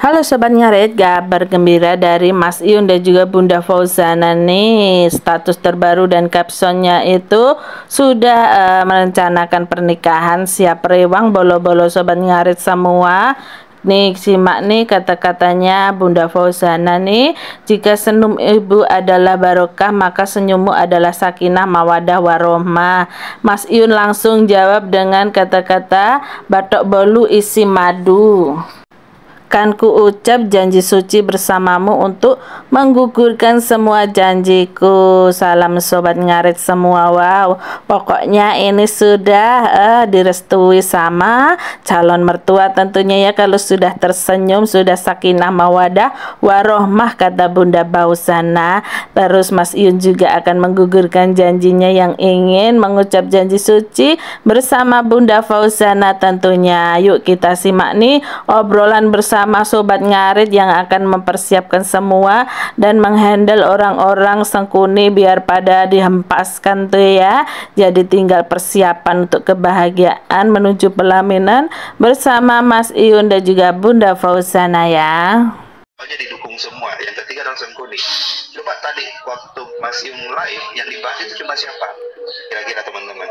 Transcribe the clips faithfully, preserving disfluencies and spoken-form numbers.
Halo Sobat Ngarit, kabar gembira dari Mas Iyun dan juga Bunda Fauzana nih. Status terbaru dan captionnya itu sudah uh, merencanakan pernikahan, siap rewang bolo-bolo Sobat Ngarit semua. Nih simak nih kata-katanya Bunda Fauzana nih, jika senyum ibu adalah barokah maka senyummu adalah sakinah mawadah warohmah. Mas Iyun langsung jawab dengan kata-kata batok bolu isi madu. Kan ku ucap janji suci bersamamu untuk menggugurkan semua janjiku. Salam Sobat Ngarit semua. Wow, pokoknya ini sudah uh, direstui sama calon mertua tentunya ya. Kalau sudah tersenyum, sudah sakinah mawadah warohmah kata Bunda Fauzana. Terus Mas Iyun juga akan menggugurkan janjinya yang ingin mengucap janji suci bersama Bunda Fauzana tentunya. Yuk kita simak nih obrolan bersama sama Sobat Ngarit yang akan mempersiapkan semua dan menghandle orang-orang sengkuni biar pada dihempaskan tuh ya. Jadi tinggal persiapan untuk kebahagiaan menuju pelaminan bersama Mas Iyun dan juga Bunda Fauzana ya. Jadi didukung semua. Yang ketiga adalah sengkuni. Coba tadi waktu Mas Iyun live yang dibahas itu cuma siapa? Kira-kira teman-teman.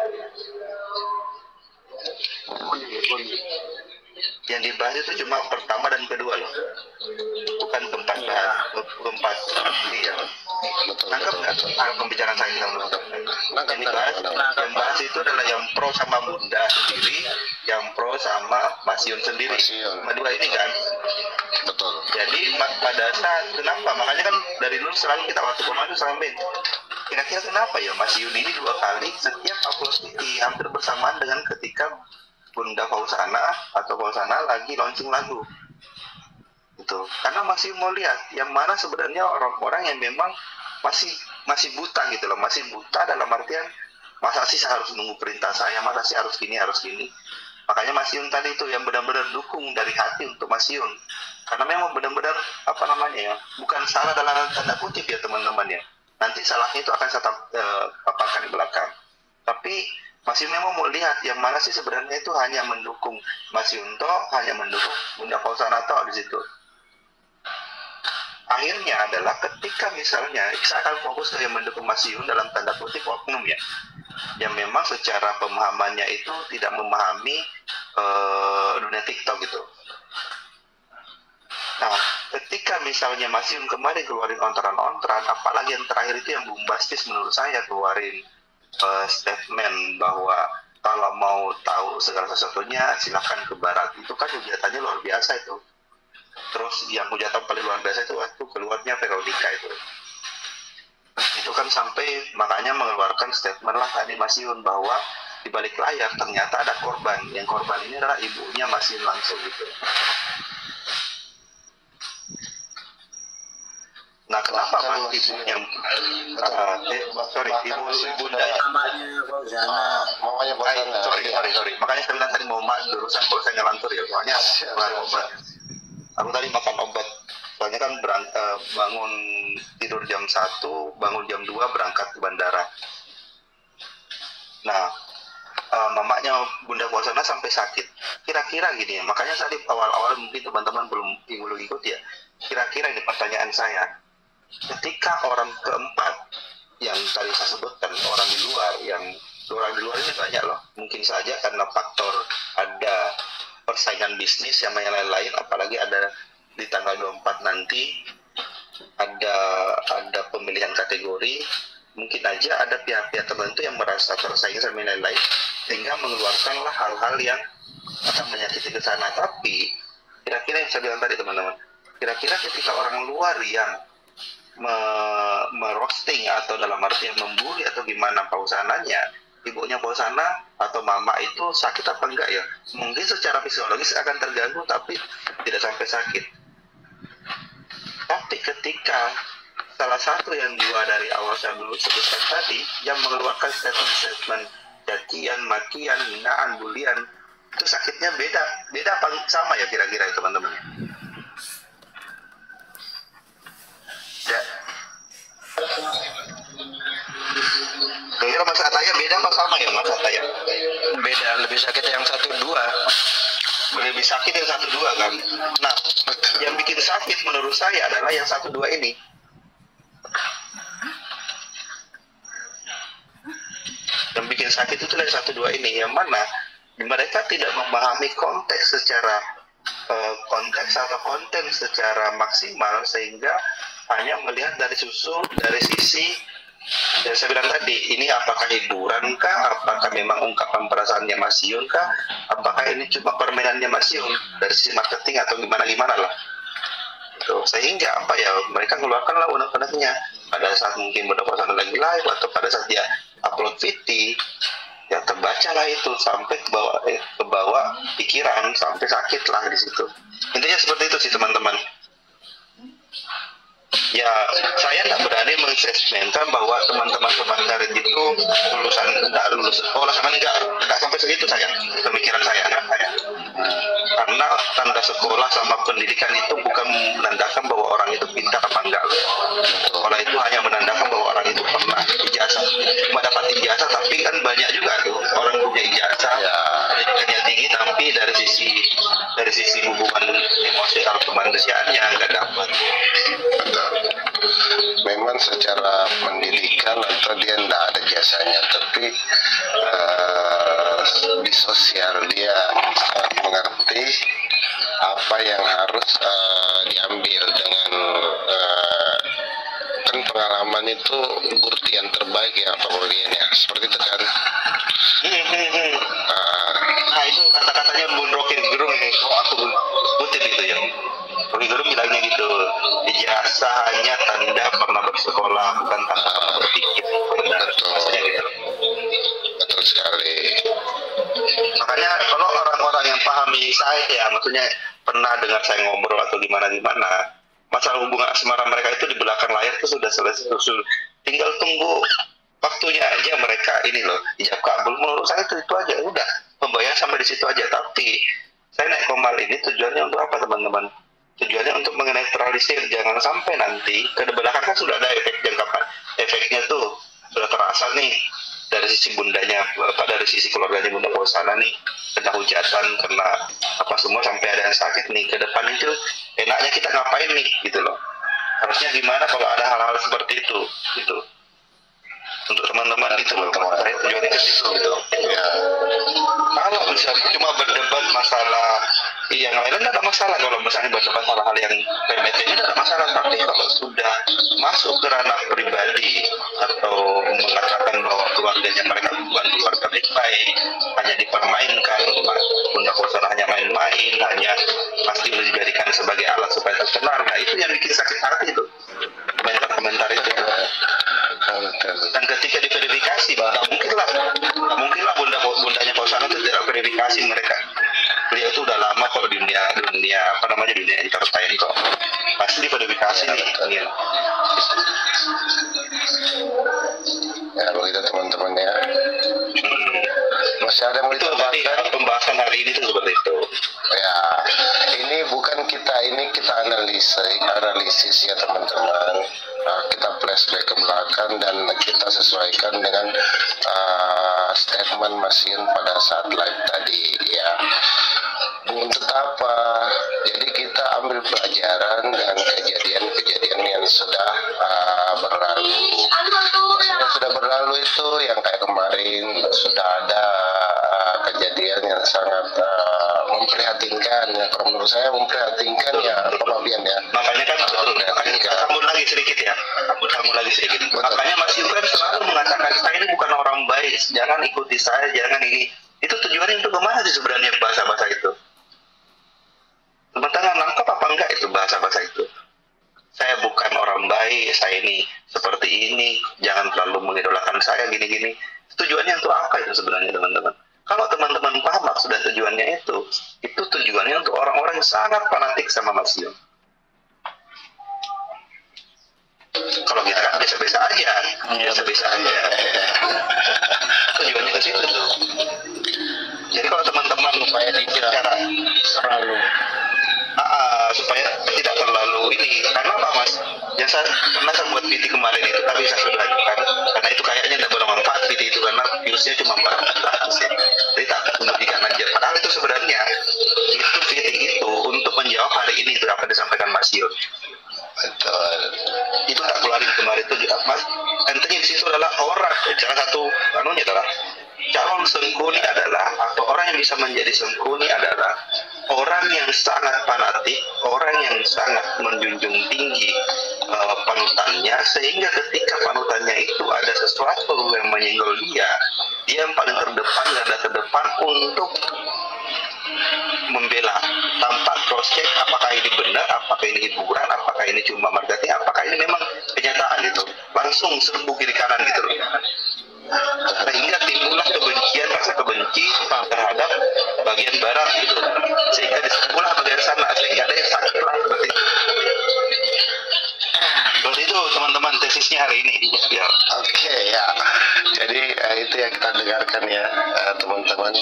Yang dibahas itu cuma pertama dan kedua loh, bukan keempat bahas, keempat iya. Nangkep nggak pembicaraan saya teman-teman? Yang dibahas, yang bahas itu adalah yang pro sama Bunda sendiri, yang pro sama Mas Iyun sendiri. Cuma dua ini kan. Betul. Jadi pada saat kenapa? Makanya kan dari dulu selalu kita waktu kemarin selalu kira-kira kenapa ya Mas Iyun ini dua kali setiap upload di hampir bersamaan dengan ketika Bunda Fauzana atau Fauzana lagi launching lagu gitu. Karena masih mau lihat yang mana sebenarnya orang-orang yang memang masih masih buta gitu loh, masih buta dalam artian masa sih harus nunggu perintah saya, masa sih harus gini harus gini. Makanya Mas Iyun tadi itu yang benar-benar dukung dari hati untuk Mas Iyun, karena memang benar-benar apa namanya ya, bukan salah dalam tanda kutip ya teman-teman ya, nanti salahnya itu akan saya uh, paparkan di belakang, tapi masih memang mau lihat yang mana sih sebenarnya itu hanya mendukung Mas Yunto, hanya mendukung Bunda Fauzana toh di situ. Akhirnya adalah ketika misalnya saya akan fokus ke yang mendukung Mas Iyun dalam tanda kutip oknum ya, yang memang secara pemahamannya itu tidak memahami uh, dunia TikTok gitu. Nah, ketika misalnya Mas Iyun kemarin keluarin ontran-ontran, apalagi yang terakhir itu yang bombastis menurut saya keluarin Uh, statement bahwa kalau mau tahu segala sesuatunya silahkan ke barat, itu kan hujatannya luar biasa itu. Terus yang hujatan paling luar biasa itu waktu keluarnya Veronica itu itu kan sampai makanya mengeluarkan statement lah tadi Mas Iyun bahwa di balik layar ternyata ada korban, yang korban ini adalah ibunya Mas Iyun langsung gitu. Nah, kenapa Mas ibunya uh, eh, sorry, ibu bunda namanya Fauzana, mamanya Fauzana. Sorry, sorry, sorry. Makanya saya bilang tadi mau makan urusan kalau saya ngelantur ya, soalnya obat. Aku tadi makan obat. Soalnya kan berang, uh, bangun tidur jam satu, bangun jam dua berangkat ke bandara. Nah, uh, mamanya Bunda Fauzana sampai sakit. Kira-kira gini ya, makanya tadi awal-awal mungkin teman-teman belum belum ikut ya. Kira-kira ini pertanyaan saya. Ketika orang keempat yang tadi saya sebutkan, orang di luar, yang orang di luar ini banyak loh, mungkin saja karena faktor ada persaingan bisnis yang lain-lain, apalagi ada di tanggal dua puluh empat nanti ada ada pemilihan kategori, mungkin aja ada pihak-pihak tertentu yang merasa tersaing sama lain-lain sehingga mengeluarkanlah hal-hal yang akan menyakiti ke sana. Tapi kira-kira yang saya bilang tadi teman-teman, kira-kira ketika orang luar yang merosting atau dalam artian membuli atau gimana Fauzananya, ibunya Fauzana atau mama itu sakit apa enggak ya? Mungkin secara fisiologis akan terganggu tapi tidak sampai sakit. Tapi ketika salah satu yang dua dari awal saya dulu sebutkan tadi yang mengeluarkan statement-statement cacian, makian, hinaan, bulian, itu sakitnya beda, beda apa sama ya kira-kira ya teman-teman? Ya. Kira-kira Mas Ataya beda apa sama ya Mas Ataya? Beda, lebih sakit yang satu dua. Lebih sakit yang satu dua kan. Nah, yang bikin sakit menurut saya adalah yang satu dua ini. Yang bikin sakit itu yang satu dua ini, yang mana mereka tidak memahami konteks secara uh, konteks atau konten secara maksimal, sehingga hanya melihat dari susu dari sisi yang saya bilang tadi, ini apakah hiburan kah, apakah memang ungkapan perasaannya Mas Yun kah, apakah ini cuma permainannya Mas Yun dari sisi marketing atau gimana-gimana lah. Gitu. Sehingga apa ya, mereka keluarkanlah unek-uneknya pada saat mungkin Bunda Fauzana lagi live atau pada saat dia upload V T, ya terbacalah itu sampai ke bawah, eh, ke bawah pikiran, sampai sakit lah di situ. Intinya seperti itu sih teman-teman. Ya, saya tidak berani mengstatementkan bahwa teman-teman sobat karet itu lulusan tidak lulus sekolah sama enggak, enggak sampai segitu saya, pemikiran saya, enggak saya. Karena tanda sekolah sama pendidikan itu bukan menandakan bahwa orang itu pintar apa enggak. Sekolah itu hanya menandakan bahwa orang itu pernah ijazah, cuma dapat ijazah, tapi kan banyak juga tuh orang punya ijazah, pendidikannya tinggi, tapi dari sisi dari sisi hubungan emosional kemanusiaannya enggak dapat. Memang secara pendidikan atau dia tidak ada jasanya, tapi uh, di sosial dia sangat mengerti apa yang harus uh, diambil dengan uh, kan pengalaman itu bukti yang terbaik ya Pak Bolian ya, seperti itu kan. uh, Nah itu kata-katanya Bun Rocky Gerung nih, oh aku kutip itu ya. Rocky Gerung bilangnya gitu, ijazah hanya tanda pernah bersekolah, bukan tanda pernah berpikir. betul, Maksudnya gitu. betul sekali. Makanya kalau orang-orang yang pahami saya ya, maksudnya pernah dengar saya ngobrol atau gimana-gimana, masalah hubungan asmara mereka itu di belakang layar itu sudah selesai, sudah tinggal tunggu waktunya aja mereka ini loh, ijab kabul. Menurut saya itu, itu aja, udah pembayaran sampai di situ aja. Tapi saya naik komal ini tujuannya untuk apa teman-teman? Tujuannya untuk menetralisir, jangan sampai nanti ke belakang kan sudah ada efek jangka efeknya tuh sudah terasa nih dari sisi bundanya, apa dari sisi keluarganya Bunda Fauzana nih, kena hujatan, kena apa semua sampai ada yang sakit nih. Ke depan itu enaknya kita ngapain nih gitu loh, harusnya gimana kalau ada hal-hal seperti itu gitu. Untuk teman-teman itu loh, saya tujuannya ke situ gitu. Ya. Kalau misalnya cuma berdebat masalah yang lain tidak ada masalah, kalau misalnya berdebat hal-hal yang remeh ini tidak ada masalah. Tapi kalau sudah masuk ke ranah pribadi atau mengatakan bahwa keluarganya mereka bukan keluarga baik-baik, hanya dipermainkan, Bunda Fauzana hanya main-main, hanya pasti dijadikan sebagai alat supaya terkenal, nah itu yang bikin sakit hati itu komentar-komentar itu. Dan ketika diverifikasi, nggak mungkin lah, nggak mungkin lah bunda bundanya Fauzana itu tidak verifikasi mereka. Beliau itu udah lama kok di dunia dunia apa namanya dunia entertain kok, pasti diverifikasi nih. Ya, ya begitu teman-teman ya. Hmm. Masih ada yang mau Itu tadi ditambahkan? pembahasan hari ini tuh seperti itu. Ya, ini bukan kita, ini kita analisa, analisis ya teman-teman. Nah, kita flashback ke belakang dan kita sesuaikan dengan uh, statement Mas Yun pada saat live tadi ya. Untuk apa? Jadi kita ambil pelajaran dan kejadian-kejadian yang sudah uh, berlalu. Yang sudah berlalu itu yang kayak kemarin sudah ada uh, kejadian yang sangat uh, memprihatinkan ya. Kalau menurut saya memprihatinkan ya, Pak Bian ya. Makanya kan betul, makanya sambung lagi sedikit ya, sambung lagi sedikit. Betul. Makanya Mas Yun kan selalu mengatakan saya ini bukan orang baik, jangan ikuti saya, jangan ini. Itu tujuannya untuk kemana sih sebenarnya bahasa-bahasa itu? Teman-teman nangkap apa enggak itu bahasa-bahasa itu? Saya bukan orang baik, saya ini seperti ini, jangan terlalu mengidolakan saya gini-gini. Tujuannya untuk apa itu sebenarnya teman-teman? Kalau teman-teman paham maksud dan tujuannya itu, itu tujuannya untuk orang-orang yang sangat fanatik sama Mas Yun. Kalau kita kan biasa-biasa aja, biasa-biasa aja. Tujuannya ke situ tuh. Jadi kalau teman-teman supaya tidak terlalu Ah, supaya tidak terlalu ini, karena apa Mas? Yang saya pernah saya buat P T kemarin itu, tapi saya sudah lanjutkan karena itu kayaknya tidak bermanfaat P T itu, karena virusnya cuma empat ratus ya, jadi tak merugikan aja. Padahal itu sebenarnya itu P T itu untuk menjawab hari ini itu dapat disampaikan Yun. Betul. Itu tak keluarin kemarin itu mas. Intinya di situ adalah orang. Salah satu anunya adalah calon sengkuni adalah atau orang yang bisa menjadi sengkuni adalah orang yang sangat fanatik, orang yang sangat menjunjung tinggi uh, panutannya, sehingga ketika panutannya itu ada sesuatu yang menyenggol dia, dia yang paling terdepan, ada terdepan untuk membela tanpa cross check apakah ini benar, apakah ini hiburan, apakah ini cuma marketing, apakah ini memang kenyataan gitu, langsung serbu kiri kanan gitu loh. Sehingga timbullah kebencian, rasa kebenci terhadap bagian barat gitu, sehingga disebutlah bagian sana, sehingga ada yang sakit lah seperti itu. Seperti itu teman-teman tesisnya hari ini ya. Oke okay, ya, jadi uh, itu yang kita dengarkan ya uh, teman-teman,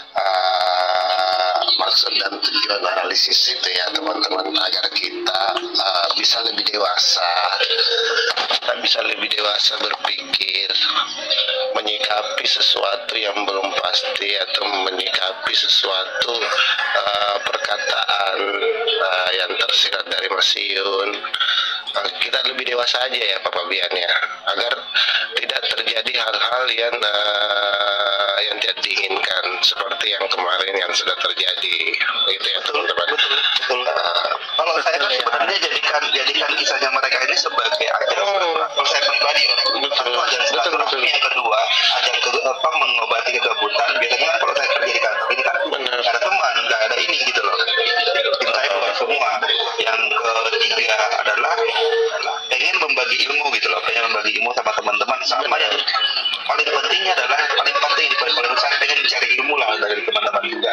uh, maksud dan tujuan analisis itu ya teman-teman, agar kita uh, bisa lebih dewasa, kita bisa lebih dewasa berpikir, menyikapi sesuatu yang belum pasti atau menyikapi sesuatu uh, perkataan uh, yang tersirat dari Mas Yun. Uh, kita lebih dewasa aja ya Pak Fabian ya, agar tidak terjadi hal-hal yang uh, yang tidak diinginkan seperti yang kemarin yang sudah terjadi, gitu ya teman-teman. Betul, betul. Uh, kalau saya kan sebenarnya jadikan jadikan kisahnya mereka ini sebagai ajang silaturahmi. Kalau saya pribadi ya, satu ajang silaturahmi, yang kedua ajang ke, apa mengobati kegabutan. Biasanya kan kalau saya kerja di kantor ini kan nggak ada teman, nggak ada ini gitu loh. Tim saya keluar semua. Yang ketiga adalah pengen membagi ilmu gitu loh, pengen membagi ilmu sama teman-teman, sama yang paling pentingnya adalah paling penting paling paling besar pengen mencari ilmu lah dari teman-teman juga.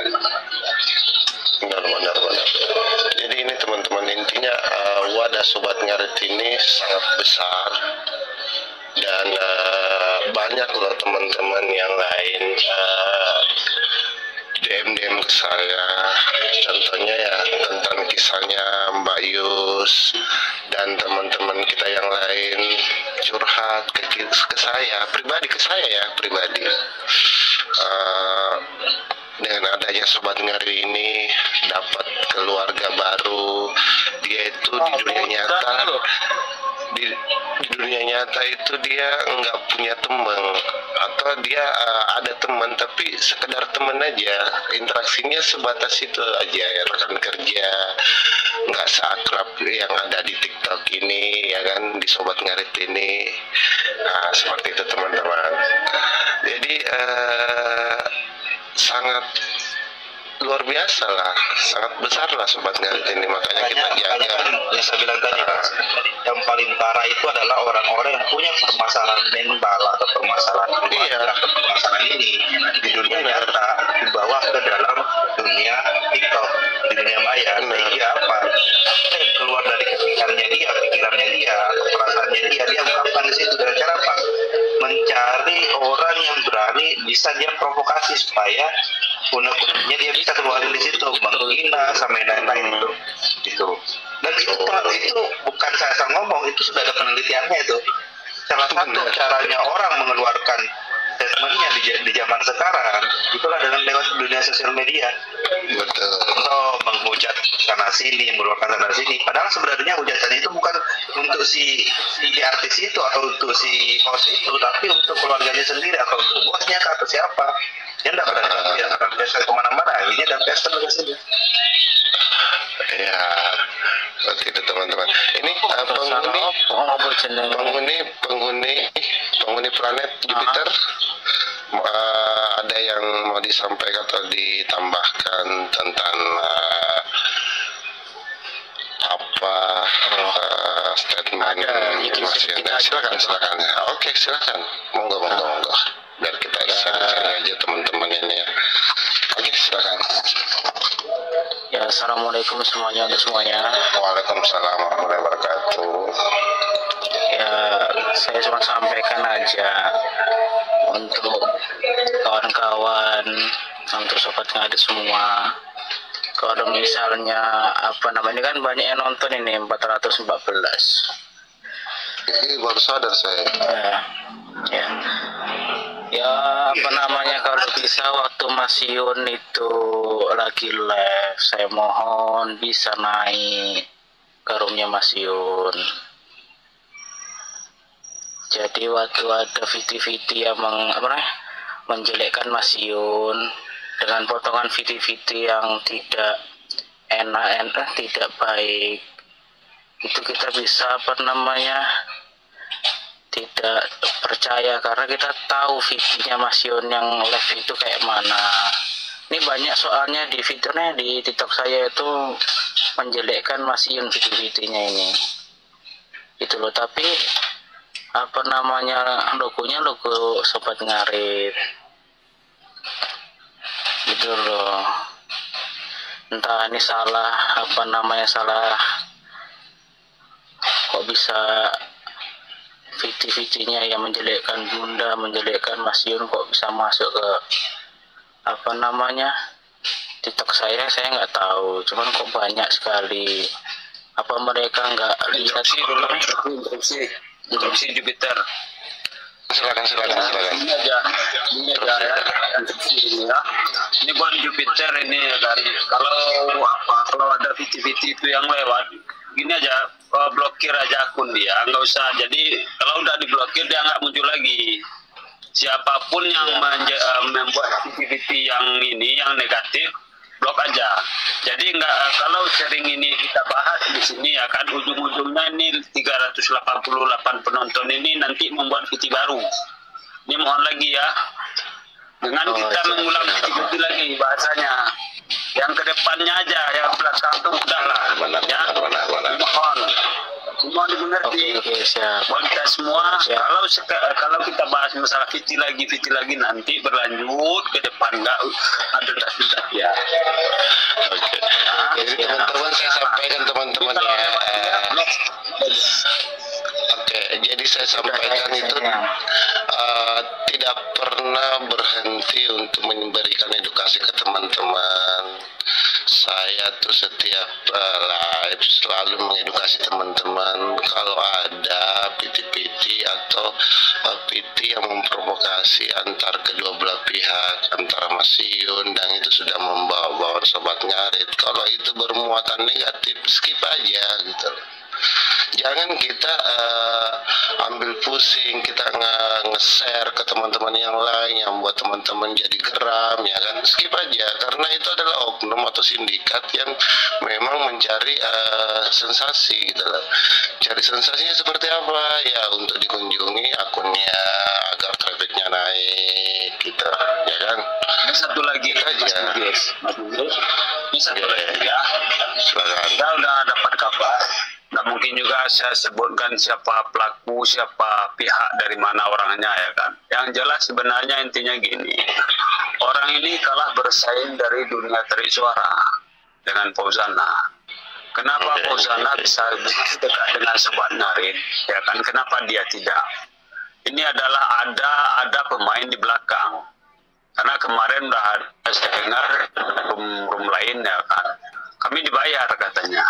Benar, benar, benar. Jadi ini teman-teman, intinya uh, wadah Sobat Ngarit ini sangat besar dan uh, banyak loh teman-teman yang lain uh, D M D M ke saya, contohnya ya tentang kisahnya Mbak Yus dan teman-teman kita yang lain curhat ke, ke saya pribadi, ke saya ya pribadi. Uh, dengan adanya Sobat Ngari ini dapat keluarga baru, dia itu di dunia nyata di, di dunia nyata itu dia nggak punya teman, atau dia uh, ada teman tapi sekedar teman aja, interaksinya sebatas itu aja ya, rekan kerja, nggak seakrab yang ada di TikTok ini ya kan, di Sobat Ngarit ini. Nah, seperti itu teman-teman. Jadi uh, sangat luar biasa lah, sangat besar lah Sobat Ngarit ini, makanya kita jaga. Kan, yang saya bilang tadi, uh, yang paling parah itu adalah orang-orang yang punya permasalahan mental atau permasalahan iya. atau permasalahan ini di dunia nyata dibawa ke dalam dunia TikTok, di dunia maya. Sehingga apa? Apa yang keluar dari kepikirannya dia, pikirannya dia, atau perasaannya dia, dia ungkapkan di situ dengan cara apa? Mencari orang yang berani bisa dia provokasi supaya unek-uneknya dia bisa keluarin di situ, menghina sama lain-lain itu, gitu. Dan itu itu bukan saya asal ngomong, itu sudah ada penelitiannya itu. Salah satu caranya orang mengeluarkan statementnya di, di zaman sekarang itulah dengan lewat dunia sosial media. Betul. Atau menghujat sana sini, mengeluarkan sana sini. Padahal sebenarnya hujatan itu bukan untuk si, si artis itu atau untuk si host itu, tapi untuk keluarganya sendiri atau untuk bosnya atau siapa. Dia tidak pada uh, yang akan biasa kemana-mana, ini ada biasa ke sini. Ya, seperti itu teman-teman. Ini uh, penghuni, penghuni, penghuni, penghuni planet Jupiter. Uh, ada yang mau disampaikan atau ditambahkan tentang uh, apa uh, statement Mas Yun? Silakan, silakan. Oke, silakan. Monggo, monggo, monggo. Biar kita share-share aja teman-teman ini ya. Oke, silakan. Ya, assalamualaikum semuanya untuk semuanya. Waalaikumsalam warahmatullahi wabarakatuh. Ya, saya cuma sampaikan aja untuk kawan-kawan, untuk Sobat Ngarit semua. Kalau misalnya apa namanya, kan banyak yang nonton ini empat ratus empat belas. Ini baru sadar saya. Ya, ya. Ya, apa namanya, kalau bisa waktu Mas Yun itu lagi live, saya mohon bisa naik. Kalau akunnya Mas Yun. Jadi waktu ada video-video yang meng, apa namanya, menjelekkan Mas Yun dengan potongan video-video yang tidak enak, enak tidak baik, itu kita bisa apa namanya tidak percaya karena kita tahu videonya Mas Yun yang live itu kayak mana. Ini banyak soalnya di videonya di TikTok saya itu menjelekkan Mas Yun video-videonya ini itu loh, tapi apa namanya logonya logo Sobat Ngarit gitu loh. Entah ini salah apa namanya salah, kok bisa video-videonya yang menjelekkan Bunda, menjelekkan Mas Yun kok bisa masuk ke apa namanya TikTok saya, saya nggak tahu, cuman kok banyak sekali. Apa mereka nggak lihat dulu interupsi interupsi Jupiter? Silakan, silakan, silakan. Ini aja, ini aja ya, ini ya. Ini buat Jupiter ini ya, dari kalau apa kalau ada video-video itu yang lewat, gini aja, uh, blokir aja akun dia, nggak usah. Jadi kalau udah diblokir dia nggak muncul lagi. Siapapun yang menje, uh, membuat video-video yang ini yang negatif, blok aja. Jadi nggak, kalau sering ini kita bahas di sini ya kan, ujung-ujungnya ini tiga ratus delapan puluh delapan penonton ini nanti membuat video baru. Ini mohon lagi ya, dengan Oh, kita siap, mengulang siap. video lagi bahasanya. Yang kedepannya aja, yang belakang tuh udahlah. Benar, Ya, benar, benar, benar. mohon, mohon dimengerti. Oke, oke, siap. Buat kita semua, Siap. kalau seka, kalau kita bahas masalah fiti lagi, fiti lagi nanti berlanjut ke depan, nggak ada das-das ya. Oke. Nah, Jadi siap. teman-teman saya sampaikan teman-teman kalau ya. lewat dia, eh, blok. Oke, jadi saya sampaikan itu eh, tidak pernah berhenti untuk memberikan edukasi ke teman-teman. Saya tuh setiap eh, live selalu mengedukasi teman-teman kalau ada piti-piti atau eh, piti yang memprovokasi antar kedua belah pihak, antara Mas Yun dan itu sudah membawa-bawa Sobat Ngarit. Kalau itu bermuatan negatif, skip aja gitu. Jangan kita uh, ambil pusing, kita nge- nge-share ke teman-teman yang lain yang buat teman-teman jadi geram, ya kan, skip aja, karena itu adalah oknum atau sindikat yang memang mencari uh, sensasi gitu loh. Cari sensasinya seperti apa? Ya untuk dikunjungi akunnya agar trafficnya naik gitu, ya kan. Ini satu lagi Itu aja. Mas Bugis. Mas Bugis. Ini satu Iya, lagi iya. ya. Silakan. Kita udah dapat kabar. Nggak mungkin juga saya sebutkan siapa pelaku, siapa pihak, dari mana orangnya ya kan. Yang jelas sebenarnya intinya gini, orang ini kalah bersaing dari dunia terik suara dengan Fauzana. Kenapa Oke, Fauzana oke. bisa begitu dekat dengan Sobat Ngarit, ya kan? Kenapa dia tidak? Ini adalah ada ada pemain di belakang. Karena kemarin udah ada saya dengar room, room lain ya kan, kami dibayar katanya.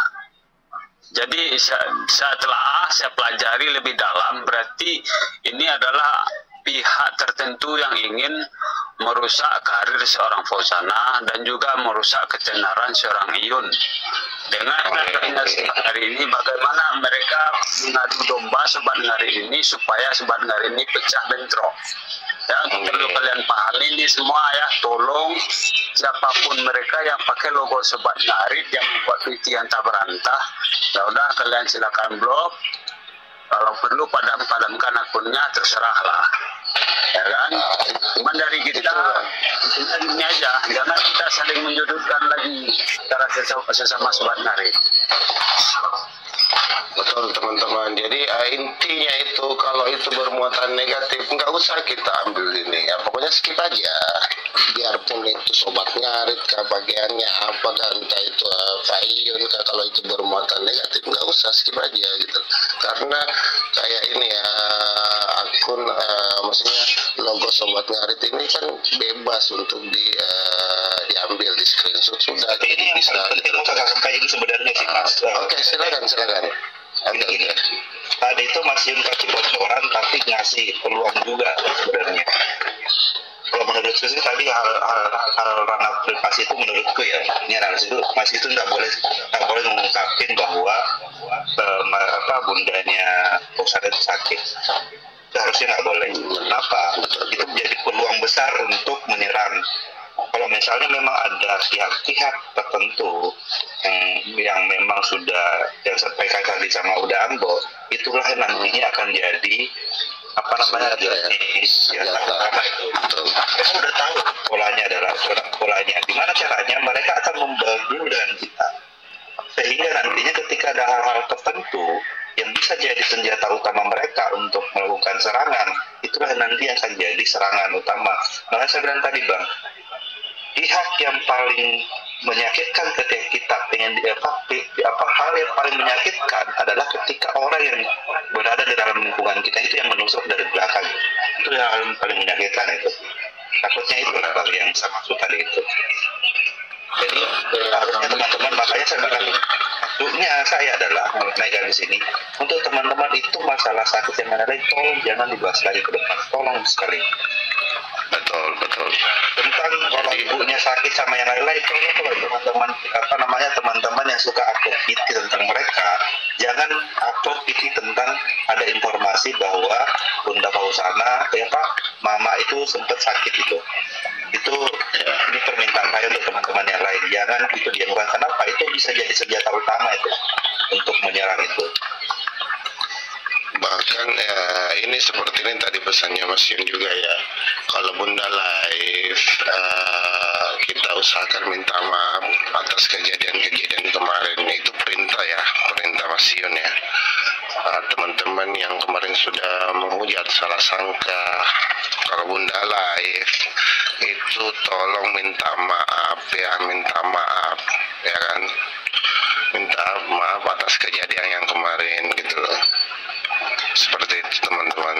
Jadi saya, saya telah saya pelajari lebih dalam, berarti ini adalah pihak tertentu yang ingin merusak karir seorang Fauzana dan juga merusak ketenaran seorang Iyun. Dengan adanya hari ini, bagaimana mereka mengadu domba Sobat Ngarit ini supaya Sobat Ngarit ini pecah bentrok. Ya, perlu kalian pahami ini semua ya, tolong siapapun mereka yang pakai logo Sobat Ngarit yang membuat video yang tak berantah, ya udah kalian silakan blok. Kalau perlu padam-padamkan akunnya, terserahlah, ya kan. Cuma dari kita ini aja, jangan kita saling menyudutkan lagi secara sesama, sesama Sobat Ngarit. Betul teman-teman. Jadi uh, intinya itu kalau itu bermuatan negatif nggak usah kita ambil ini ya. Pokoknya skip aja. Biarpun itu Sobat Ngarit kah, bagiannya apa kan, entah itu uh, Pak Iyun kah, kalau itu bermuatan negatif nggak usah, skip aja gitu. Karena kayak ini ya, akun uh, maksudnya logo Sobat Ngarit ini kan bebas untuk di uh, diambil, di screenshot sudah, Tapi jadi ini yang bisa paling penting gitu. mau kakak sampaikan sebenarnya sih Mas. Uh, Oke, silakan silakan. Oke, Gini, oke. tadi itu Mas Yun kasih bocoran tapi ngasih peluang juga sebenarnya. Kalau menurutku sih tadi hal hal, hal ranah privasi itu menurutku ya, ini ranah itu Mas itu nggak boleh nggak boleh mengungkapin bahwa bundanya Fauzana itu sakit, itu harusnya nggak boleh. Kenapa? Itu menjadi peluang besar untuk menyerang. Kalau misalnya memang ada pihak-pihak tertentu yang, yang memang sudah yang sampaikan tadi sama Uda Ambo, itulah yang nantinya akan jadi apa namanya jadi senjata utama itu. Mereka udah tahu polanya adalah polanya. Gimana caranya? Mereka akan membantu dengan kita, sehingga nantinya ketika ada hal-hal tertentu yang bisa jadi senjata utama mereka untuk melakukan serangan, itulah nanti yang akan jadi serangan utama. Makanya saya bilang tadi, Bang, pihak yang paling menyakitkan ketika kita pengen di apa, apa hal yang paling menyakitkan adalah ketika orang yang berada di dalam lingkungan kita itu yang menusuk dari belakang. Itu yang hal yang paling menyakitkan itu. Takutnya itu lah Bang yang saya maksud tadi itu. Jadi harusnya teman-teman, makanya saya bilang maksudnya saya adalah menaikkan di sini untuk teman-teman itu masalah sakit yang lain tolong jangan dibahas lagi ke depan, tolong sekali. Betul, betul. Tentang kalau ibunya sakit sama yang lain-lain, tolong kalau teman-teman apa namanya teman-teman yang suka upload P T tentang mereka, jangan upload P T tentang ada informasi bahwa Bunda Fauzana, ya Pak, Mama itu sempat sakit itu. Itu ini permintaan saya untuk teman-teman yang lain, jangan itu dilakukan. Kenapa? Itu bisa jadi senjata utama itu untuk menyerang itu. Bahkan ya, ini seperti ini tadi pesannya Mas Yun juga ya, kalau Bunda live uh, kita usahakan minta maaf atas kejadian-kejadian kemarin. Itu perintah ya, perintah Mas Yun ya. Uh, teman-teman yang kemarin sudah menghujat salah sangka, kalau Bunda live itu tolong minta maaf ya, minta maaf ya kan, minta maaf atas kejadian yang kemarin gitu loh. Seperti itu teman-teman,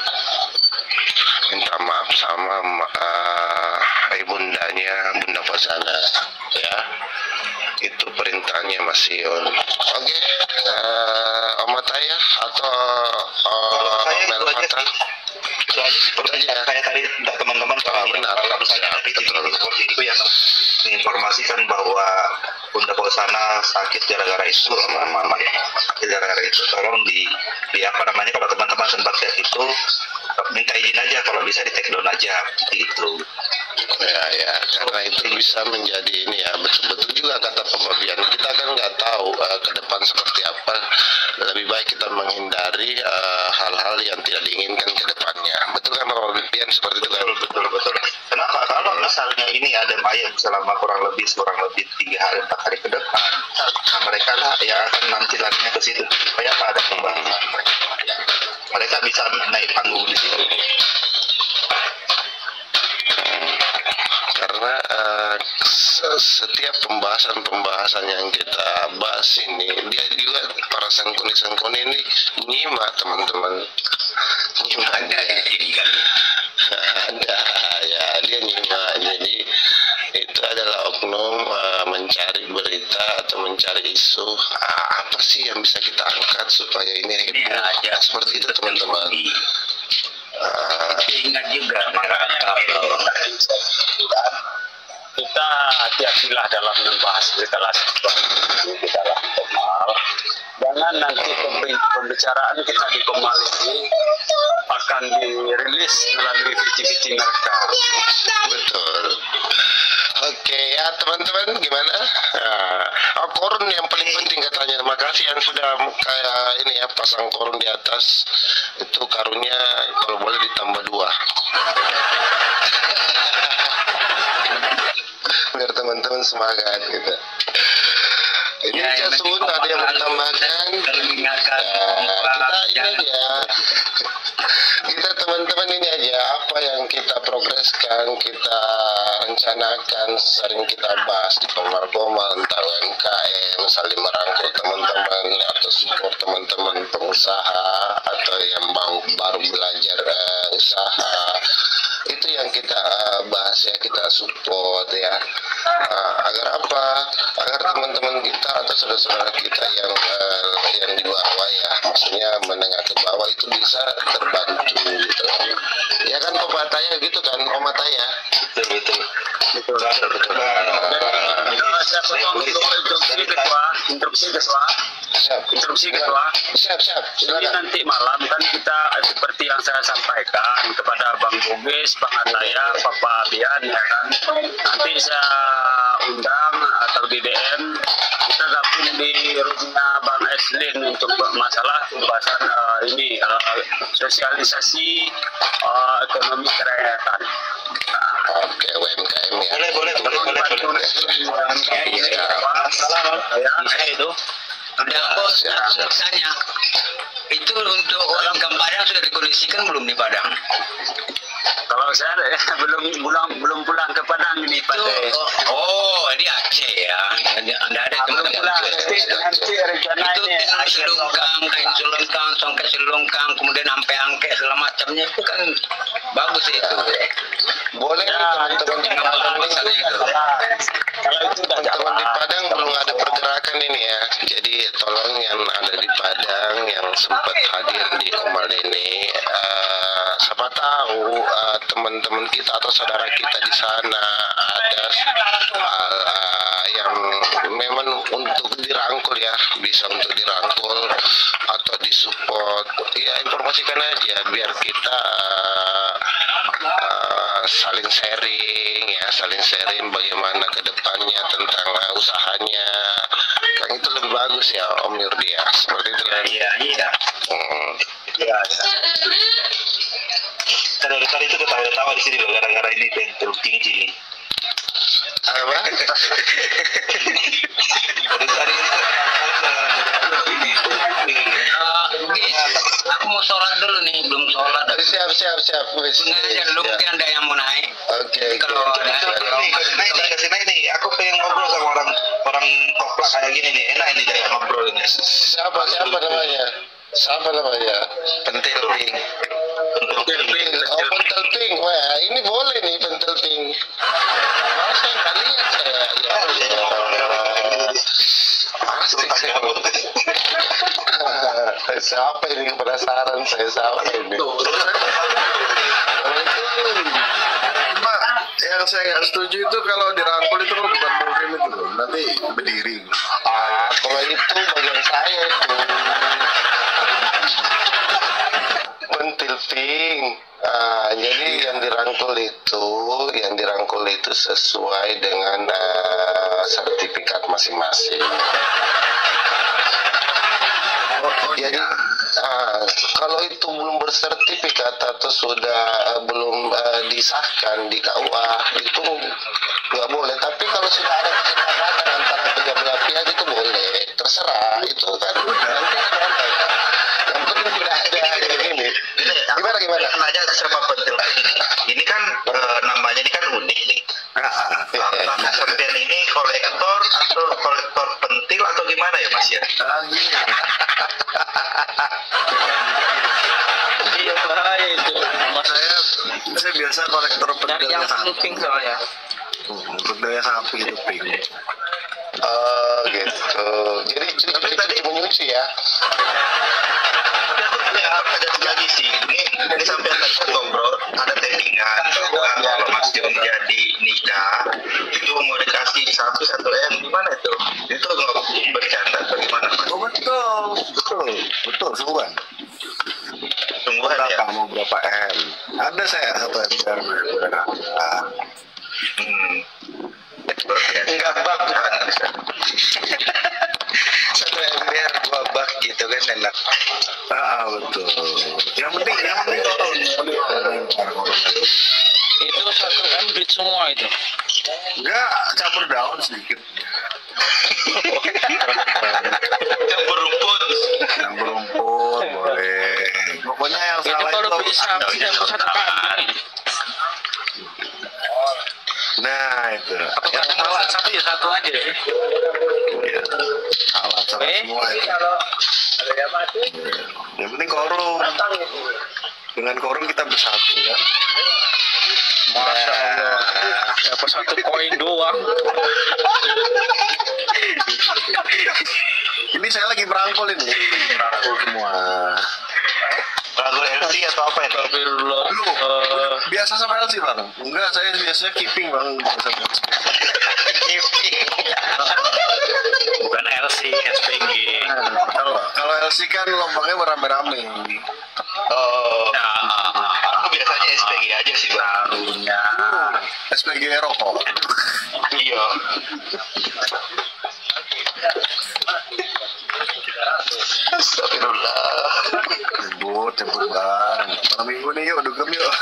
minta maaf sama uh, ibundanya Bunda Fauzana ya, itu perintahnya Mas Yun. Oke, okay. uh, Om Ataya atau uh, Om Elfata itu aja seperti yang saya tadi untuk teman-teman kalau benar, kalau misalnya tapi seperti itu yang menginformasikan bahwa Bunda Fauzana sakit gara-gara itu, mama sakit gara-gara itu, tolong di, di apa namanya kalau teman-teman sempat lihat itu minta izin aja, kalau bisa di take down aja gitu. Ya ya, karena itu bisa menjadi ini ya, betul-betul juga kata pembagian. Kita kan nggak tahu uh, ke depan seperti apa. Lebih baik kita menghindari hal-hal uh, yang tidak diinginkan ke depannya. Betul kan pembagian seperti itu kan? Betul, betul, betul. Kenapa? Kalau misalnya ini ada ayam selama kurang lebih kurang lebih tiga hari empat hari ke depan, nah mereka lah yang akan nanti larinya ke situ supaya apa ada pembahasan. Mereka bisa naik panggung di situ. Karena uh, setiap pembahasan-pembahasan yang kita bahas ini, dia juga para sengkuni-sengkuni ini nyimak teman-teman, nyimak ada ya, ada ya, dia nyimak. Jadi itu adalah oknum uh, mencari berita atau mencari isu, uh, apa sih yang bisa kita angkat supaya ini heboh, ya, seperti itu teman-teman. Uh, ingat juga makanya kita hati-hatilah dalam membahas segala sesuatu di dalam Komal. Jangan nanti pembicaraan kita di Komal ini akan dirilis melalui V T-V T mereka. Betul. Oke ya teman-teman, gimana? Nah, oh, korun yang paling penting katanya. Terima kasih yang sudah kayak ini ya, pasang korun di atas. Itu karunnya kalau boleh ditambah dua. Biar teman-teman semangat gitu. Ini ya, Casun ada yang menambahkan. Nah, kita ini aja. Kita teman-teman ini aja apa yang kita progreskan, kita rencanakan, sering kita bahas di Komal-Komal, entah U M K M, saling merangkul teman-teman atau support teman-teman pengusaha atau yang baru belajar uh, usaha. Itu yang kita uh, bahas ya, kita support ya. Uh, agar apa? Agar teman-teman kita atau saudara-saudara kita yang uh, yang di bawah ya, maksudnya menengah ke bawah itu bisa terbantu gitu. Ya kan pepatahnya gitu kan, Om Ataya. Betul betul. Betul betul. betul. Siapa yang interupsi ketua? Interupsi ketua? Siap. Interupsi ketua. Siap, siap. Jadi Silakan. nanti malam kan kita seperti yang saya sampaikan kepada Bang Bugis, Bang Ataya, Papa Bian ya kan. Nanti saya undang atau D D M kita gabung di rumahnya Bang Eslin untuk masalah pembahasan uh, ini uh, sosialisasi uh, ekonomi kerakyatan. Oke, U M K M ya. Boleh, boleh, boleh, boleh, boleh. Ya, itu. Udah bos, misalnya itu untuk orang ke Padang sudah dikondisikan belum di Padang? Kalau saya ya, belum pulang belum pulang ke Padang ini Pak. Itu, oh, oh di Aceh ya, anda ada Belum teman-teman pulang. Aceh. Nanti nanti rencana Itu ini tenun selungkang, kain selungkang, songket selungkang, kemudian sampai angke segala macamnya itu kan bagus itu. Boleh nih teman-teman di Padang misalnya itu. Kalau itu udah teman-teman di jalan. Padang belum ada pergerakan ini ya. Jadi tolong yang ada di Padang yang sempat hadir di Komalene, uh, siapa tahu uh, teman-teman kita atau saudara kita di sana ada uh, yang memang untuk dirangkul ya, bisa untuk dirangkul atau disupport. Ya informasikan aja biar kita uh, uh, saling sharing ya, saling sharing bagaimana ke depannya tentang uh, usahanya. Kan itu lebih bagus ya Om Yurdi ya, seperti itu kan. Iya, iya. Hmm. Iya, iya. Saya dari tadi itu ketawa-ketawa di sini loh, gara-gara ini bentuk tinggi. Apa? Dari tadi itu Uh, Gis, aku mau sholat dulu nih, belum sholat. Siap, siap, siap. Wis. Sengaja dulu mungkin ada yang mau naik. Oke, oke. Kalau ada nih, kasih naik nih, kasih naik nih. Aku pengen ngobrol sama orang orang koplak kayak gini nih. Enak ini kayak ngobrol ini. Siapa, siapa namanya? Siapa namanya? Pentil ping. Pentil pink. Oh, pentil pink. Wah, ini boleh nih pentil pink. Oh, saya nggak lihat saya. Ya Allah. Asik saya. Siapa ini penasaran saya siapa ini? Mbak, yang saya nggak setuju itu kalau dirangkul itu kan bukan muhrim itu loh, nanti berdiri. Ah, kalau itu bagian saya itu. Pentil pink. Ah, jadi yang dirangkul itu, yang dirangkul itu sesuai dengan uh, sertifikat masing-masing. Jadi ah, kalau itu belum bersertifikat atau sudah uh, belum uh, disahkan di K U A itu nggak boleh. Tapi kalau sudah ada kesepakatan antara tiga belah pihak itu boleh, terserah itu kan. Nanti gimana ya? Yang penting sudah ada ini. Gimana gimana? Nanya sama pentil ini. Ini kan eh, namanya ini kan unik nih. Nah, sampean ini kolektor atau kolektor pentil atau gimana ya Mas ya? Ah, gini. Iya bahaya itu. Saya saya biasa kolektor Dari yang pentilnya penting soalnya. pentilnya sapi itu pink. Oh gitu. Jadi Tapi tadi menyuci ya. Tapi aku punya pertanyaan lagi sih. Ini ini sampean tadi ngobrol ada tappingan bahwa kalau Mas Jun jadi nikah itu mau dikasih satu satu m gimana itu? Itu nggak bercanda atau gimana Mas? Oh betul, betul, betul sungguhan. Sungguhan ya. Berapa mau berapa m? Ada saya satu m bukan apa. Hmm. Enggak bak kan? Satu ember dua bak gitu kan enak. Ah betul. Yang penting yang penting orang, yang penting orang. Itu satu M duit semua itu. Enggak campur daun sedikit. Campur rumput. Campur rumput boleh. Pokoknya yang Itu salah kalau itu. beli sapi dapat satu kambing. Nah itu. Apa Yang yang salah satu ya satu aja. ya. Salah salah Eh, semua itu. kalau ada yang mati. Yang penting korum. Dengan korum kita bersatu ya. Masya Allah. Dapat satu koin doang. Ini saya lagi merangkul ini. Merangkul semua. Rangkul L C atau apa itu? Astagfirullah. Lu Eh, biasa sama L C bang? Enggak, saya biasanya keeping bang. bukan L C. S P G. Kalau kalau L C kan lombangnya berame-rame. Oh, Nah, aku biasanya S P G aja sih bang. tahunya. S P G rokok. Iya. Astagfirullah. Tebut, tebut bang. Malam minggu nih yuk, dugem yuk.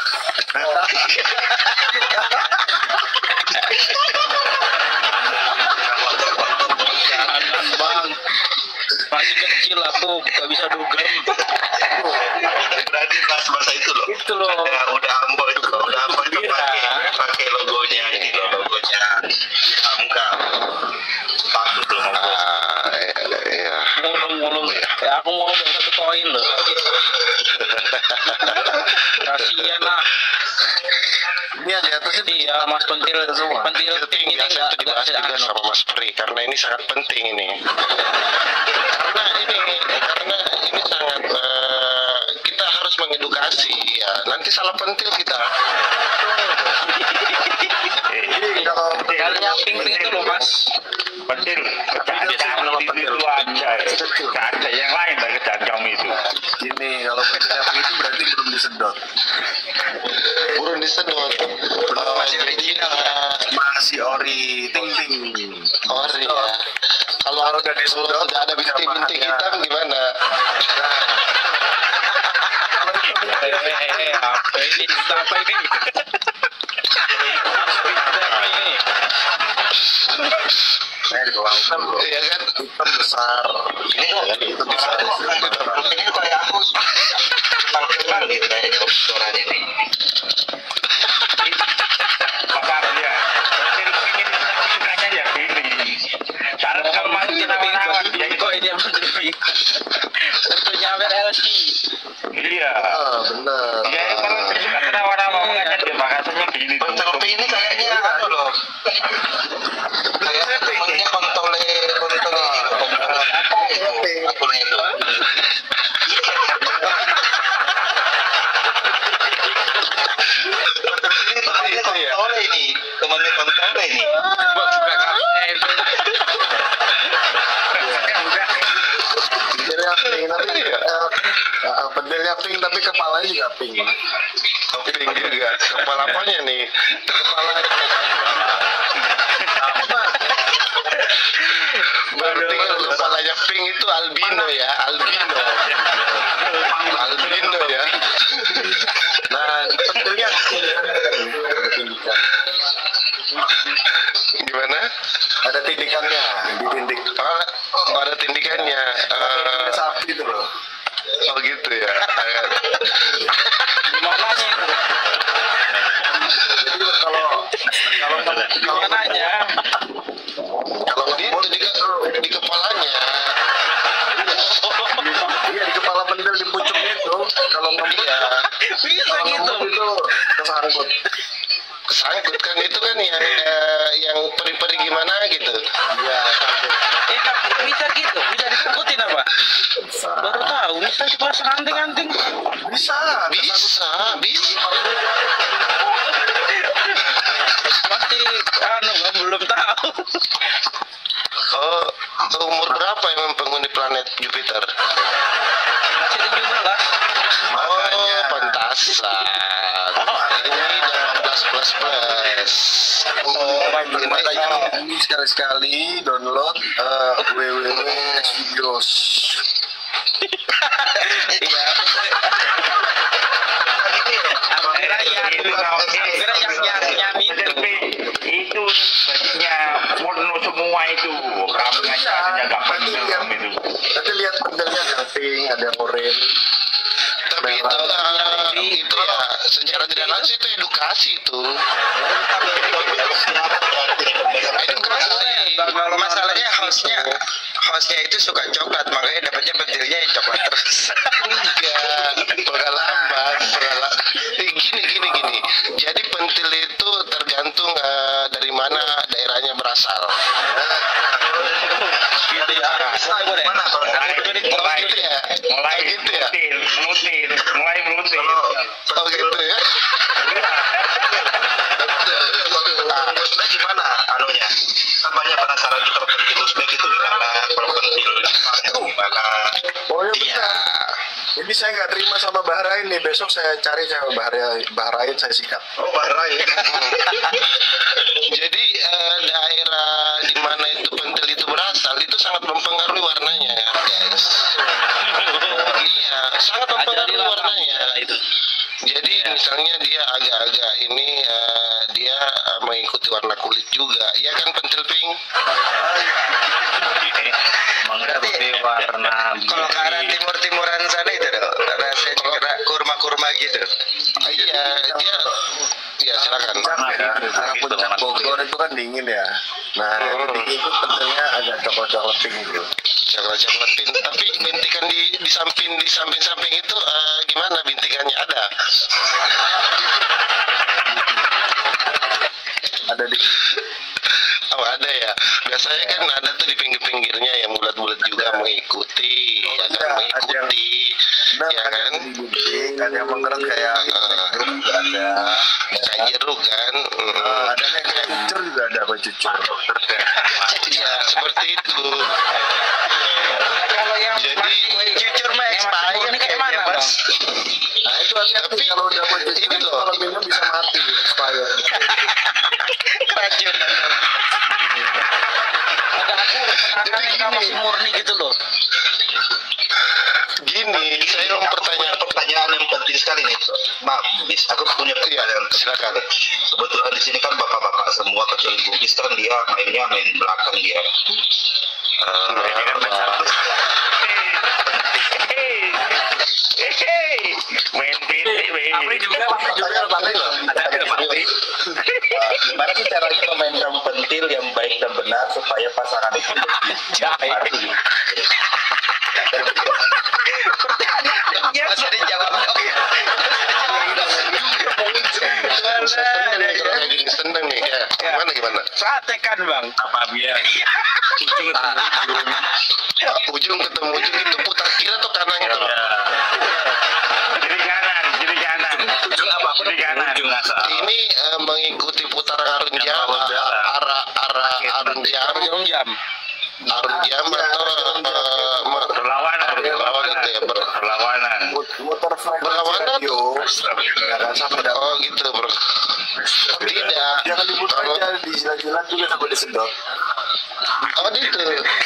Jangan bang, masih kecil aku gak bisa dugem. Berarti pas masa itu loh. Itu loh. Udah, udah ambo itu, udah ambo itu Bira. pakai pakai logonya ini loh, logonya Hamka. Takut loh mau bos. Ah, iya. Mulung-mulung ya, aku mau udah satu koin loh. Kasian lah. Ini aja atasnya Iya mas pentil pentil Penting ini biasa enggak itu dibahas juga sama Mas Pri karena ini sangat penting ini. Karena ini karena ini sangat eh, kita harus mengedukasi ya. Nanti salah pentil kita. ini kalau Kalau yang pink-pink itu loh mas. Pentil, kejadian itu itu aja. Gak ada yang lain dari kejadian itu. gini, kalau pentilnya itu berarti belum disedot. Burung disedot. Belum, masih original ya. Masih ori, ting ting. Ori ya. Kalau Kalau udah disedot, udah ada bintik-bintik bahannya. hitam gimana? Eh, apa ini? Apa ini? Apa ini? Eh, di bawah hitam loh. Iya kan? Hitam besar. Ini kok Hitam besar. ini kayak aku kenal kenal gitu kayaknya orang ini. Makanya pentil ini sukanya ya gini. Kalau kalau masih kita merawat ya itu Kok ini yang penting? Tentunya L C. iya. Ah, benar. Ya itu kalau suka kenapa-napa makanya dia bahasanya gini tuh. Pentil ini kayaknya anu loh. Kayaknya temennya kontole kontole ini loh. Kontole apa itu? Akunnya itu. Ini temennya kontole ini. Temennya kontole ini. Buka kasusnya itu. Pentilnya pink tapi eh, ah, pentilnya pink tapi kepalanya juga pink. Pink juga. Kepala apanya nih? Kepala Berarti kalau kepalanya pink itu albino ya, albino. Albino ya. Nah, pentilnya ada tindikan. Gimana? Ada tindikannya, ditindik. Oh, oh, ada tindikannya. Tindik Eh, sapi itu loh. oh gitu ya. Gimana nih? Jadi kalau kalau kalau Gimana aja? kalau Di, ngebut di, di, di kepalanya. iya di kepala pentil di pucuknya itu kalau ngebut Iya. Bisa kalau gitu. ngebut itu kesangkut. Kesangkut kan itu kan yang eh, yang peri-peri gimana gitu. Iya, sangkut. Eh, bisa gitu? Bisa disangkutin apa? Bisa. Baru tahu bisa dipasang anting-anting. Bisa. Bisa, bisa. Masih anu Bang, belum tahu. Oh, umur berapa emang penghuni planet Jupiter? Masih tujuh belas. Oh, pantasan. Ini delapan belas plus plus. Makanya ini sekali-sekali download uh, www.xvideos. Iya. Aku kira yang aku kira yang yang yang itu. Itu bajunya mono semua itu. Kamu aja nggak Nanti pentil lihat, itu. nanti lihat pentilnya ada yang pink, ada yang oranye. Tapi itu eh, itu ya secara tidak langsung itu edukasi itu. Edukasi. Masalahnya hostnya hostnya itu suka coklat, makanya dapatnya pentilnya yang coklat terus. Enggak, pengalaman, pengalaman. Eh, Gini, gini, gini. Jadi pentil itu tergantung eh, dari mana daerahnya berasal. Gitu ya. Boleh. Mana kalau Mulai, mulai, gitu ya? mulai Oh, gitu ya? melutir, melutir, mulai melutir. Oh gitu ya? Nah, Uzbek gimana anunya? Kan banyak penasaran tuh kalau pentil Uzbek itu gimana? Kalau pentil Iya. Ini saya nggak terima sama Bahrain nih. Besok saya cari sama Bahrain, Bahrain saya sikat. Oh, Bahrain. Jadi eh, daerah di mana itu pentil itu berasal itu sangat mempengaruhi warnanya, guys. Iya, sangat mempengaruhi warnanya. itu. Jadi misalnya dia agak-agak ini eh, dia eh, mengikuti warna kulit juga, iya kan pentil pink? Mengikuti warna Kalau ke arah timur-timuran sana itu dong, rasanya kena kurma-kurma gitu. Ah, iya, dia ya silakan. Arah puncak Bogor itu kan dingin ya. Nah, Hmm. dingin itu pentilnya agak coklat-coklat pink gitu. Coklat-coklat pink. Tapi bintikan di di samping di samping-samping itu eh, gimana bintikannya ada? Ada di Oh ada ya. Biasanya kan ada tuh di pinggir-pinggirnya yang bulat-bulat juga mengikuti, ya kan iya, mengikuti, Nah, ya ada kan. yang digunting, ada yang mengkeret kayak jeruk juga ada. Kayak jeruk kan. Eh, Hmm. ada yang kayak cucur juga ada apa cucur. Ya seperti itu. Kalau yang Jadi- masih jujur mah expired kayak mana, kayaknya, Mas. Nah itu hati-hati Tapi kalau udah cucur ini itu loh. kalau minum bisa mati expired. Keracunan. Jadi masih murni gitu loh. Gini, saya mau Aku punya pertanyaan. pertanyaan yang penting sekali nih. Maaf, Bis. Aku punya pertanyaan silakan. Kebetulan di sini kan bapak-bapak semua kecuali Bugis kan dia mainnya main belakang dia. Eh, Main P T, Tapi juga, tapi juga, tapi loh. Ada ada tapi. Eh, gimana sih caranya memainkan pentil yang baik dan benar supaya pasangan itu Jahit. Pertanyaannya bisa dijawab dong. Seneng nih kalau kayak gini, seneng nih ya. Gimana gimana? Praktekan bang. apa biar ujung ketemu ujung Ujung ketemu ujung itu putar kiri atau kanan ya. itu? Kiri kanan, kiri kanan. Ujung apa? Kiri kanan. Ujung asal. Ini eh, mengikuti putaran arun Yang jam, bawah jalan. arah arah arun jam, Jam jam. arun jam atau eh, me- Berlawanan, berlawanan gitu ya, ber- berlawanan. Muter frekuensi Berlawanan? radio. Ya kan sampai dapat. oh gitu bro. Tidak. Jangan diputar Kalau- aja di jilat-jilat juga sampai disedot. Oh gitu.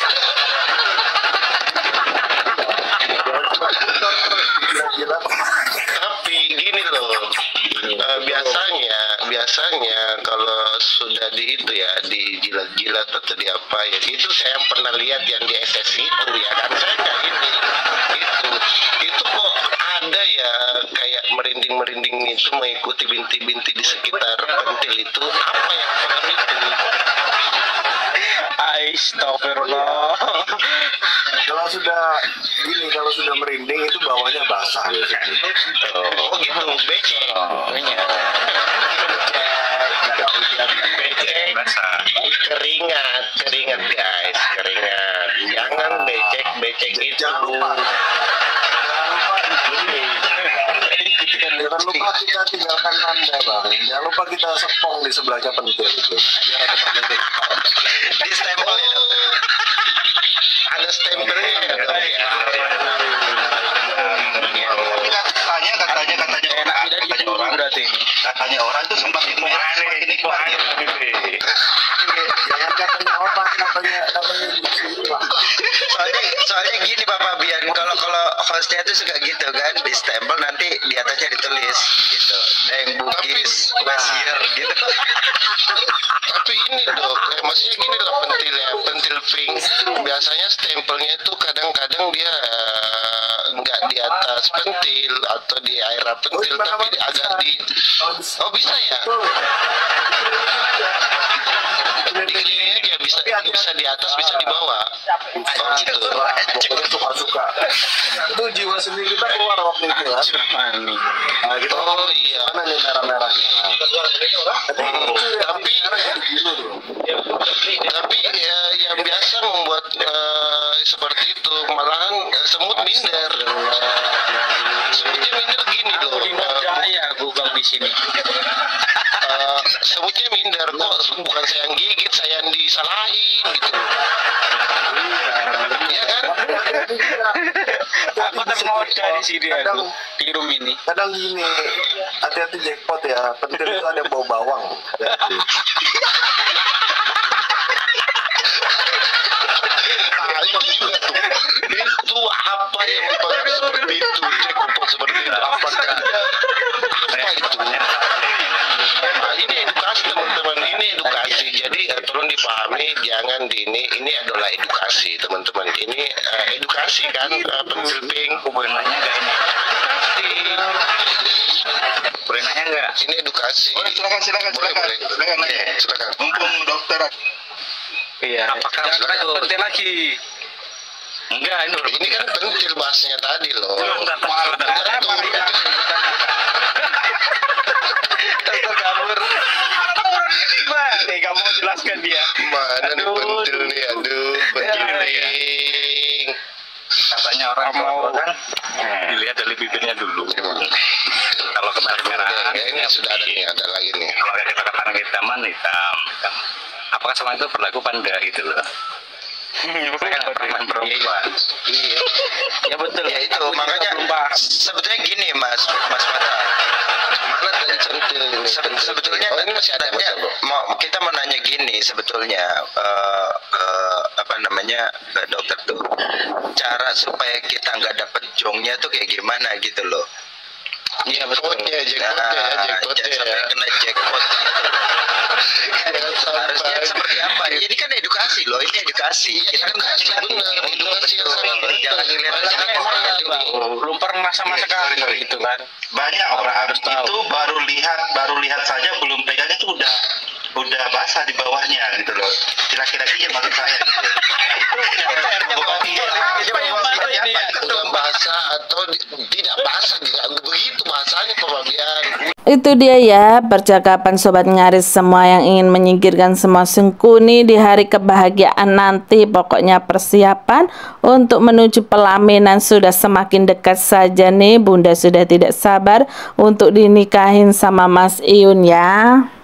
Jilat-jilat. Tapi gini loh, eh, biasanya biasanya kalau sudah di itu ya dijilat-jilat atau di apa ya itu saya pernah lihat yang di S S itu ya kan saya nggak ini itu itu kok ada ya kayak merinding-merinding itu mengikuti binti-binti di sekitar pentil itu apa yang pengaruh itu? Astagfirullah. Kalau sudah gini, kalau sudah merinding itu bawahnya basah biasanya. Oh gitu, becek. Becek. Basah. Keringat, keringat guys, keringat. Jangan becek, becek itu. Jangan lupa. Jangan lupa kita tinggalkan tanda bang. Jangan lupa kita sepong di sebelahnya pentil itu. Biar ada tanda. Di stempel ya. Oh, ada stempelnya ya dong ya. Tapi katanya, katanya, katanya Enak orang, tidak katanya ditunggu orang, berarti ini. katanya orang tuh semakin merah semakin nikmat. Jangan katanya orang, katanya katanya gitu lah. Soalnya, soalnya gini Pak Fabian, kalau kalau hostnya tuh suka gitu kan, di stempel nanti di atasnya ditulis gitu, yang Bugis, Basier gitu. Tapi ini dok, kayak maksudnya gini loh pentilnya, pentil pink. Biasanya stempelnya itu kadang-kadang dia eh, nggak di atas pentil atau di area pentil, tapi di- agak di. Oh bisa ya? Dikelilingin aja bisa bisa di atas bisa di bawah. Oh gitu. Wah, pokoknya suka-suka. Itu jiwa seni kita keluar waktu itu kan. Nah, kita Oh iya. mana nih merah-merahnya? Tapi tapi ya, yang biasa membuat eh, seperti itu malahan eh, semut minder. Semutnya minder gini loh. Aku di eh, Jaya, gue bang di sini. uh, sebutnya minder kok, bukan saya yang gigit, saya yang disalahin gitu. Iya kan? Aku ternoda di sini aku, di room ini. Kadang gini, hati-hati jackpot ya, pentil itu ada bau bawang. Hati-hati. Nah, itu juga tuh. Itu apa yang mempengaruhi seperti itu? Jackpot seperti itu. Apakah apa itu? Nah, ini edukasi teman-teman, ini edukasi. Jadi eh, tolong dipahami, jangan di ini. Ini adalah edukasi teman-teman. Ini eh, edukasi kan, uh, pentil pink. Boleh nanya nggak ini? Boleh nanya nggak? Ini edukasi. Boleh, silakan, silakan, Boleh, silakan. boleh. Silakan, Oke, silakan. Mumpung dokter. Iya. Apakah Jangan tanya pentil lagi? Enggak, ini Ini kan pentil bahasnya tadi loh. mahal. Dokter kabur. Nih, kamu mau jelaskan dia. Mana nih pentil nih? Aduh, pentil nih. Katanya orang mau kan dilihat dari bibirnya dulu. Kalau kemerah-merahan, Ya, ini sudah ada nih, ada lagi nih. kalau kita katakan hitaman, hitam. Apakah semua itu berlaku pada gitu loh? Bukan perempuan perempuan. Iya. Ya betul. Ya itu Aku juga makanya belum paham. sebetulnya gini Mas Mas Mata. Mana tadi centil ini? Se- Pentil. sebetulnya Oh, ini masih ada tanya, Mas Bro. mau kita mau nanya gini sebetulnya eh, eh, apa namanya ke dokter tuh cara supaya kita nggak dapet jongnya tuh kayak gimana gitu loh. Iya betul. Jackpotnya, jackpotnya ya, Nah, jackpotnya jangan sampai ya. kena jackpot gitu. Jangan sampai. Harusnya seperti apa? Ini kan edukasi loh, ini edukasi. Iya, Kita kan edukasi, ngasih benar. ini, Edukasi yang betul. sangat penting. Jangan dilihat Banyak jangan orang dilihat juga. dulu. Belum pernah sama sekali gitu kan. Banyak orang harus tahu. itu baru lihat baru lihat saja belum pegang itu udah udah basah di bawahnya gitu loh. Kira-kira iya maksud saya gitu. Apa yang baru ini ya? Udah basah atau di- tidak basah, tidak begitu bahasanya Pak Fabian. Itu dia ya percakapan Sobat Ngaris semua yang ingin menyingkirkan semua sengkuni di hari kebahagiaan nanti. Pokoknya persiapan untuk menuju pelaminan sudah semakin dekat saja nih. Bunda sudah tidak sabar untuk dinikahin sama Mas Iyun ya.